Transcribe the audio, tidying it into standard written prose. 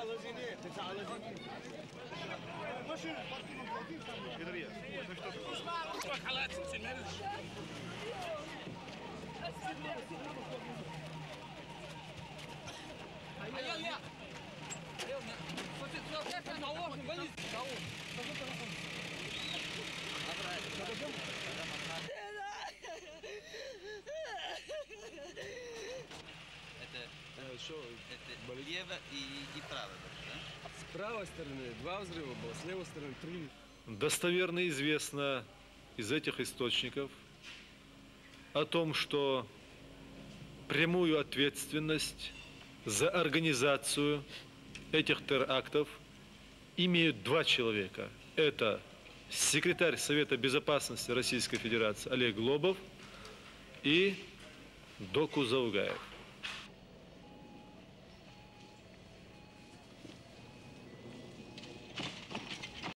Это лево и право, да? С правой стороны 2 взрыва было, с левой стороны 3. Достоверно известно из этих источников о том, что прямую ответственность за организацию этих терактов имеют 2 человека. Это секретарь Совета Безопасности Российской Федерации Олег Лобов и Доку Заугаев.